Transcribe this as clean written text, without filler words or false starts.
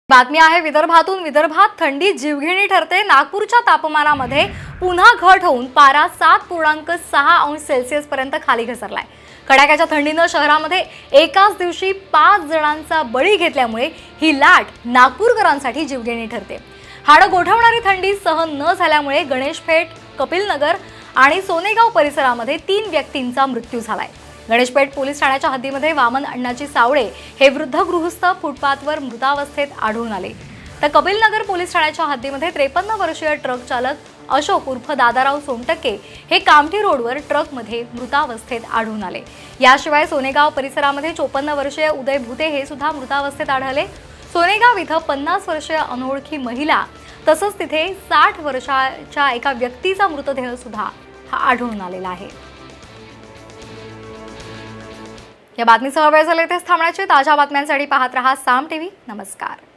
बातमी आहे विदर्भातून। विदर्भात थंडी जीवघेणी ठरते। नागपूरच्या तापमानामध्ये पुन्हा घट होऊन पारा 7.6 अंश सेल्सिअस पर्यंत खाली घसरलाय। कडाक्याच्या थंडीने शहरामध्ये एकाच दिवशी 5 जणांचा बळी घेतल्यामुळे ही लाट नागपूरकरांसाठी जीवघेणी ठरते। हाडं गोठवणारी थंडी सहन न झाल्यामुळे गणेशपेठ, कपिलनगर आणि सोनेगाव परिसरामध्ये 3 व्यक्तींचा मृत्यू झालाय। गणेशपेठ पोलीस ठाण्याच्या हद्दीमध्ये वामन अण्णाजी सावळे हे वृद्ध गृहस्थ फुटपाथवर मृतावस्थेत आढळून आले। तर कपिलनगर पोलीस ठाण्याच्या हद्दीमध्ये 53 वर्षीय ट्रक चालक अशोक उर्फ दादाराव सोनटक्के हे कामठी रोडवर ट्रकमध्ये मृतावस्थेत आढळून आले। याशिवाय सोनेगाव परिसरामध्ये 54 वर्षीय उदय भुते हे सुद्धा मृतावस्थेत आढळले। सोनेगाव इथं 50 वर्षीय अनोळखी महिला तसंच तिथे 60 वर्षाच्या एका व्यक्तीचा मृतदेह सुद्धा आढळून आलेला आहे। या बातमीसह वेळ झाली इथेच थांबण्याची। ताज्या बातम्यांसाठी पाहत रहा साम टीव्ही। नमस्कार।